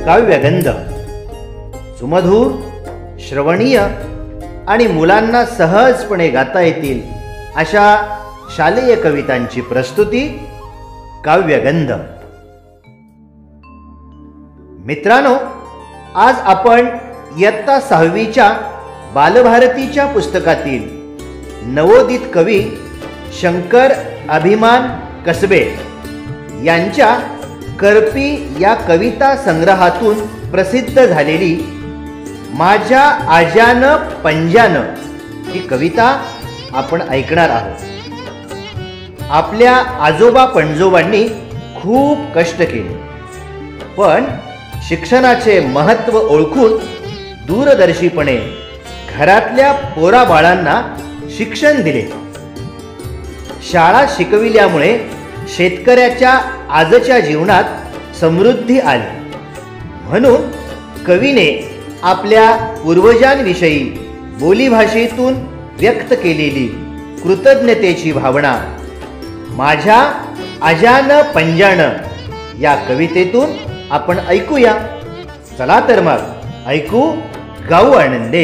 काव्यगंध सुमधुर, श्रवणीय आणि मुलांना सहजपणे गाता येतील अशा शालेय कवितांची प्रस्तुती काव्यगंध। मित्रांनो, आज आपण इयत्ता 6वीच्या बालभारतीच्या पुस्तकातील नवोदित कवी शंकर अभिमान कसबे यांच्या करपी या कविता संग्रहातून प्रसिद्ध झालेली माझ्या आज्यानं पंजानं ही कविता आपण ऐकणार आहोत। आपल्या आजोबा पणजोबांनी खूप कष्ट केले, पण शिक्षणाचे महत्त्व ओळखून दूरदर्शीपणे घरातल्या पोराबाळांना शिक्षण दिले। शाळा शिकविल्यामुळे शेतकऱ्याच्या आजच्या जीवनात समृद्धी आली, म्हणून कवीने आपल्या पूर्वजांविषयी बोलीभाषेतून व्यक्त केलेली कृतज्ञतेची भावना माझ्या आज्यानं पंजानं या कवितेतून आपण ऐकूया। चला तर मग ऐकू गाऊ आनंदे।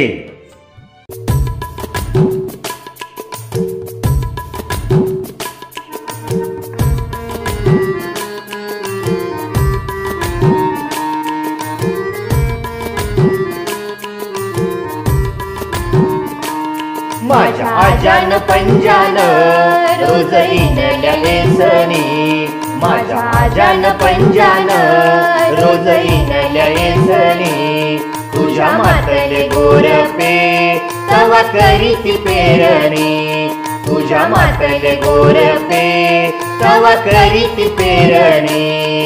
माझ्या आज्यानं पंजानं रोज इनल्या येसनी, माझ्या आज्यानं पंजानं रोज इनल्या येसनी। तुझ्या मातले गोरपे तवा करीती पेरणी, तुझ्या मातले गोरपे तवा करीती पेरणी।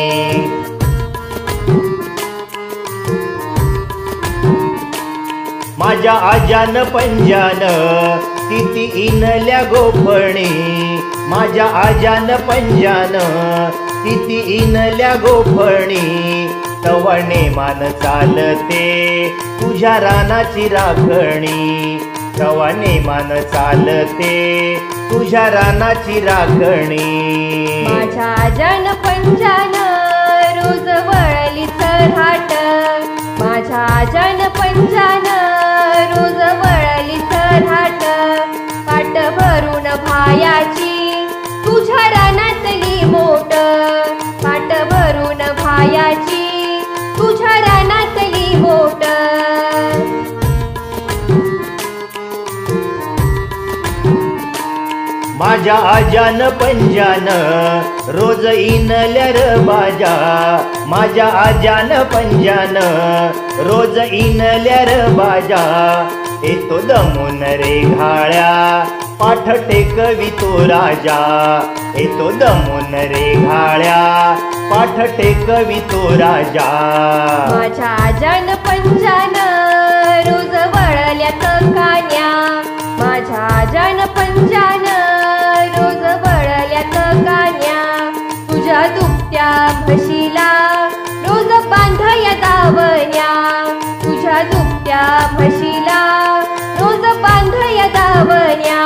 माझ्या आज्यानं पंजानं तिती इनल्या गोफणी, माझ्या आज्यानं पंजानं तिती इनल्या गोफणी। तवा नेमान चालते तुझ्या रानाची राखणी, तवा नेमान चालते तुझ्या रानाची राखणी। माझ्या आज्यानं पंजानं रोज वळली चरहाट, माझ्या आज्यानं पंजानं रोज वळली चरहाट। पाट भरून भायाची तुझ्या रानातली मोट, पाट भरून भायाची तुझ्या रानातली मोट। माझ्या आज्यानं पंजानं रोज इनल्या र बाजा, माझ्या आज्यानं पंजानं रोज इनल्या र बाजा। येतो दमून रे घाळ्या पाठ टेकवितो राजा, येतो दमून रे घाळ्या पाठ टेकवितो राजा। माझ्या आज्यानं पंजानं रोज वळल्या कान्या, माझ्या आज्यानं पंजानं रोज वळल्या कान्या। तुझ्या दुभत्या म्हशीला रोज बांधया दावण्या, तुझ्या दुभत्या म्हशीला रोज बांधया दावण्या।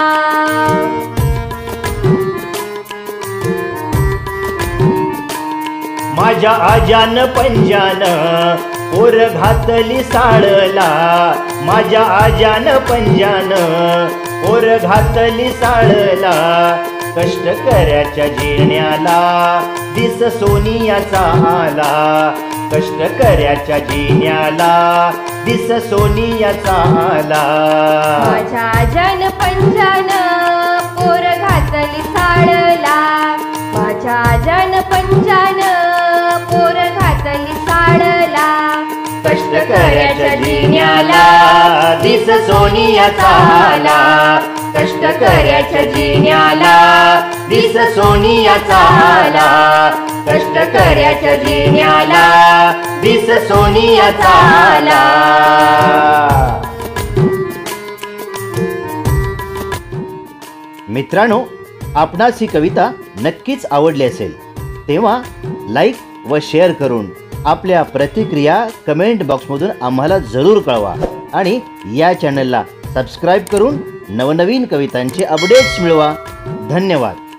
माझ्या आज्यानं पंजानं पोर घातली साळला, माझ्या आज्यानं पंजानं पोर घातली साळला। कष्टकऱ्याच्या जिण्याला दिस सोनियाचा आला, कष्टकऱ्याच्या जिण्याला दिस सोनियाचा आला। माझ्या आज्यानं पंजानं पोर घातली साळला, माझ्या आज्यानं पंजानं पोर घातली साळला। कष्टकऱ्याच्या जिण्याला दिस सोनियाचा आला, कष्टकऱ्याच्या जिण्याला दिस सोनियाचा आला, कष्टकऱ्याच्या जिण्याला दिस सोनियाचा आला। मित्रांनो, आपणास ही कविता नक्कीच आवडली असेल, तेव्हा लाईक व शेअर करून आपल्या प्रतिक्रिया कमेंट बॉक्समधून आम्हाला जरूर कळवा आणि या चॅनलला सबस्क्राईब करून नवनवीन कवितांचे अपडेट्स मिळवा। धन्यवाद।